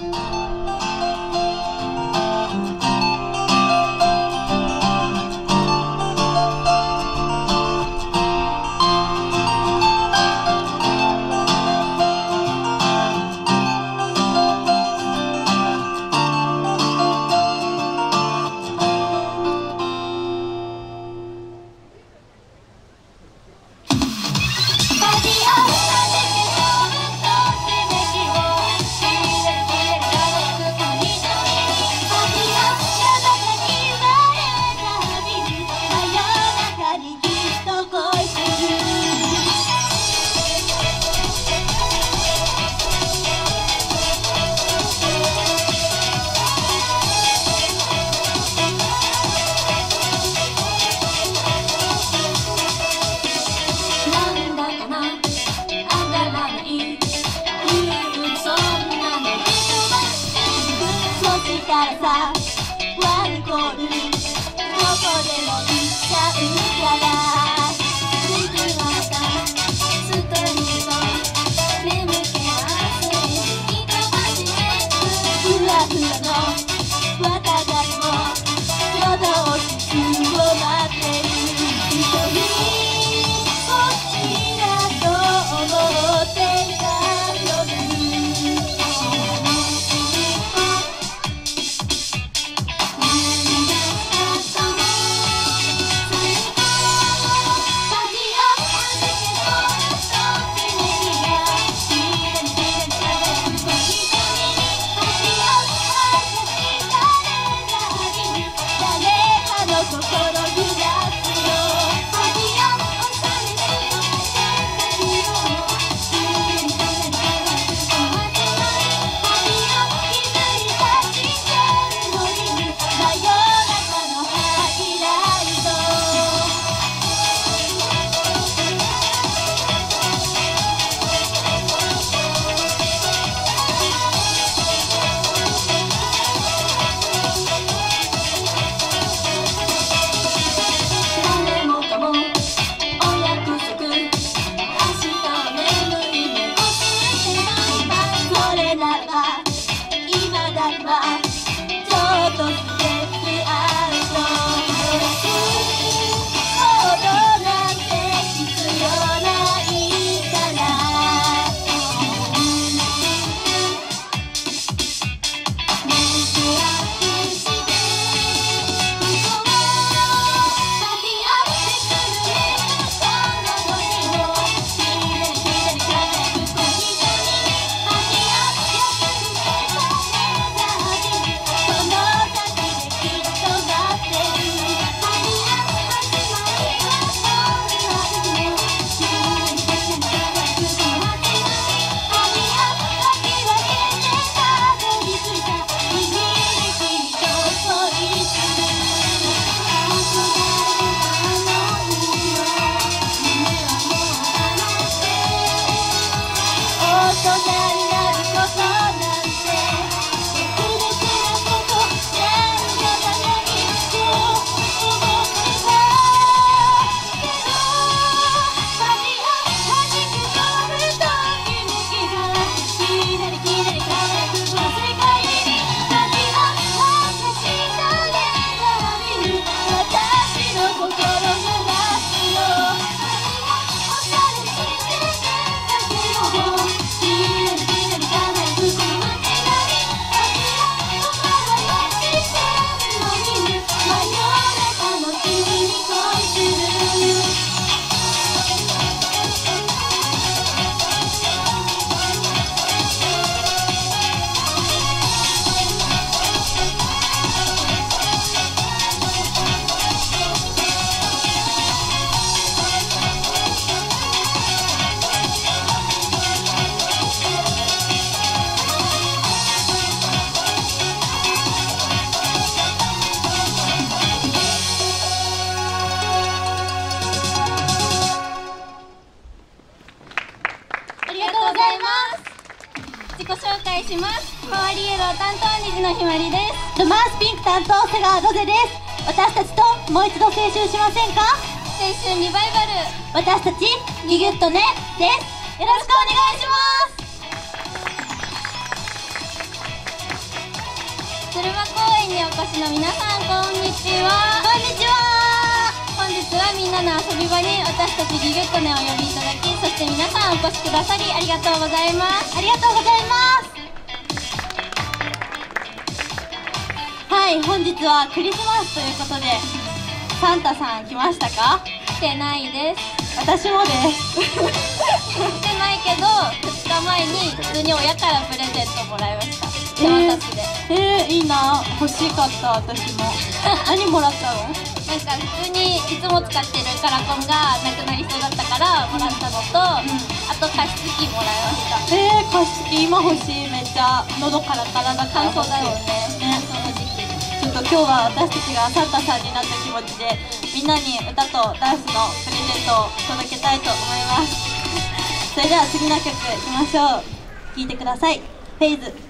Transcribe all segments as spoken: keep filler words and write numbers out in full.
いします。周りイエロー担当虹のひまりです。 マースピンク担当瀬川ロゼです。私たちともう一度青春しませんか？ 青春リバイバル、 私たちギュギュッとねです。よろしくお願いします。 越しの皆さん、こんにちは。 こんにちは。 本日はみんなの遊び場に私たちギュギュッとねをお呼びいただき、そして皆さんお越しくださりありがとうございます。 ありがとうございます。はい、本日はクリスマスということで、サンタさん来ましたか？ 来てないです。 私もです。 来てないけど、ふつかまえに普通に親からプレゼントもらいました。手渡しで。 えー、いいな、欲しかった私も。何もらったの？ なんか普通にいつも使ってるカラコンがなくなりそうだったからもらったのと、うん、あと加湿器もらいました。 えー、加湿器今欲しい。めっちゃ喉から体から乾燥だよね。 ね、その時期。ちょっと今日は私たちがサンタさんになった気持ちでみんなに歌とダンスのプレゼントを届けたいと思います。それでは次の曲いきましょう。聴いてください。フェイズ。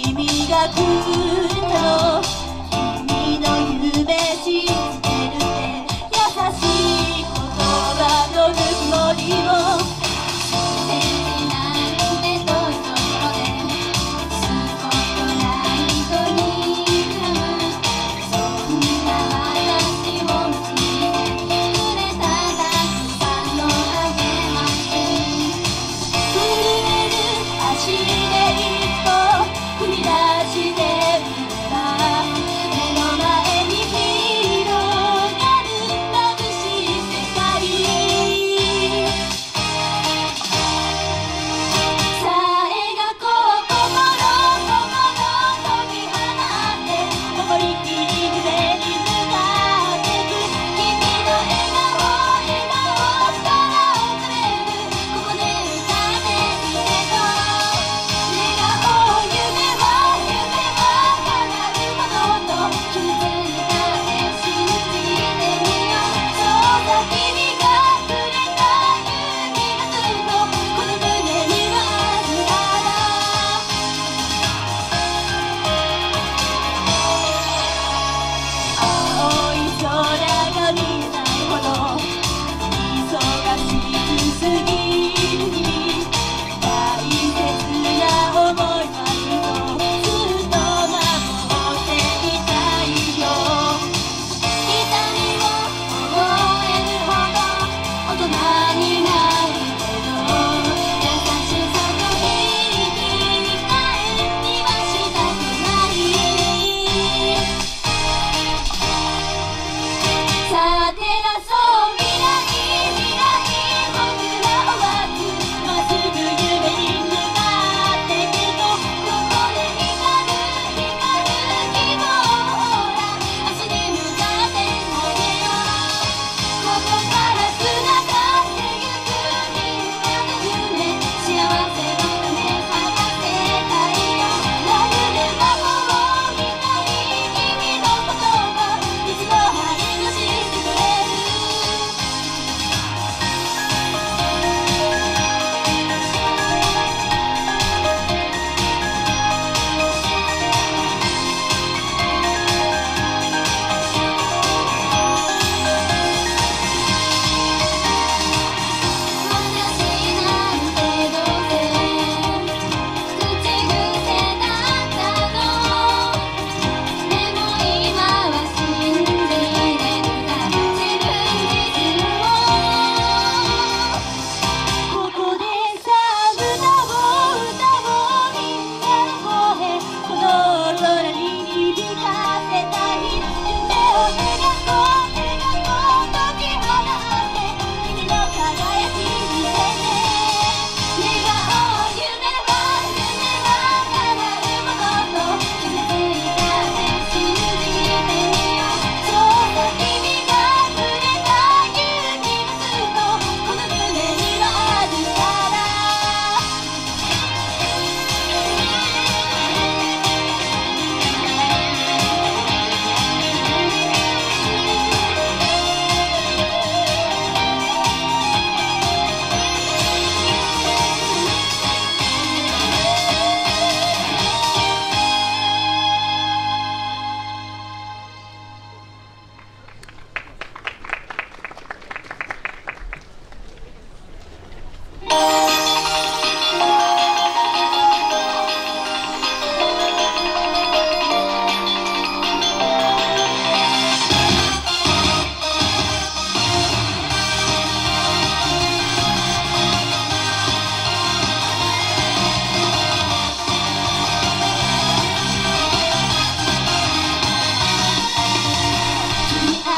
来るの君の夢信じてるって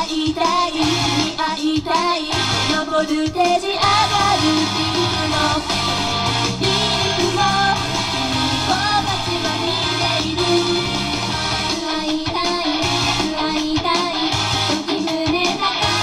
会いたい君に会いたいのボルテージ上がるピンクのピンクも君を待ちわびている会いたい会いたい時胸高鳴る代わりに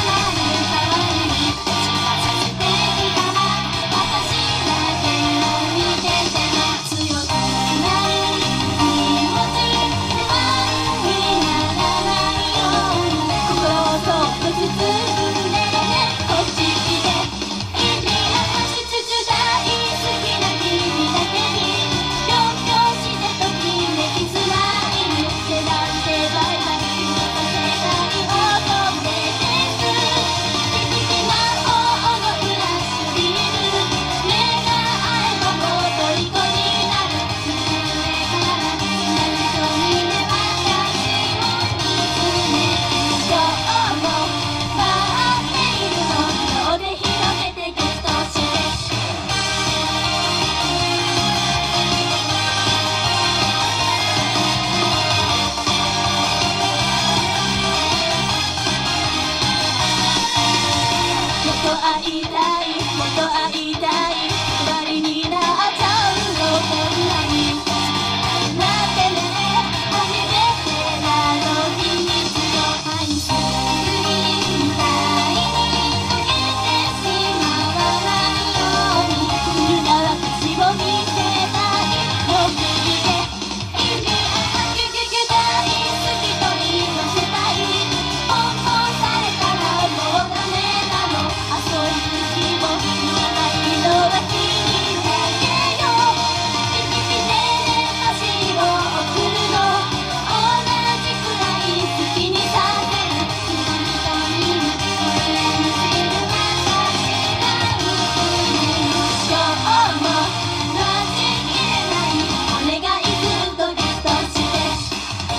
近づいてきたら私だけを見てても強くない気持ち不安にならないように心をそっと包んでこっち来て君の足つつ大好きな君だけにぴょんぴょんしてときめきスマイル手だってバイバイ君の世界を飛んでですピピピ魔法のフラッシュビーム目が合えばもう虜になる胸上から瞳で私を見つめ今日も待っているの両手広げてギュッとしてもっと会いたいもっと会いたい二人になっちゃうのこんなになんてね初めてなの秘密のアイスクリームみたいに溶けてしまわないように君が私を見てたいよく見て君はキュキュキュ大好きと言わせたいポンポンされたらもうダメなの遊ぶ気も言わないのは君だけよピピピテレパシーを送るの同じくらい好きにさせる君の瞳にそれに知る私が見つめる今日も待ちきれないお願いずっとギュッとして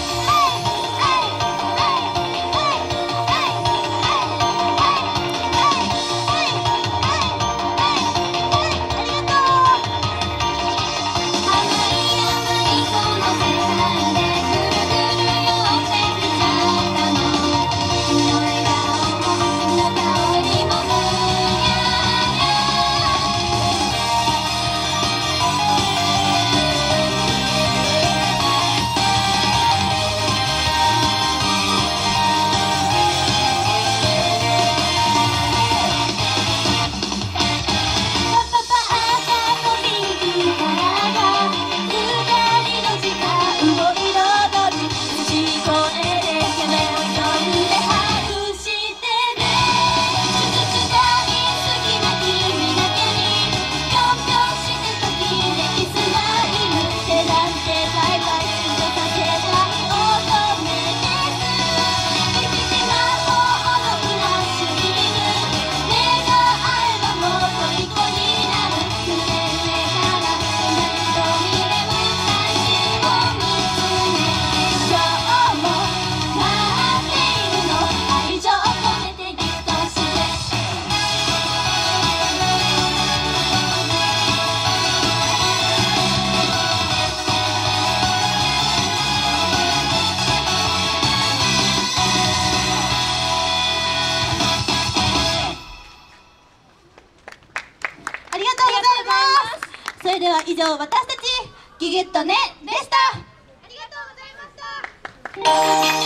ありがとうございます。それでは以上私たちギュギュッとねでした。ありがとうございました。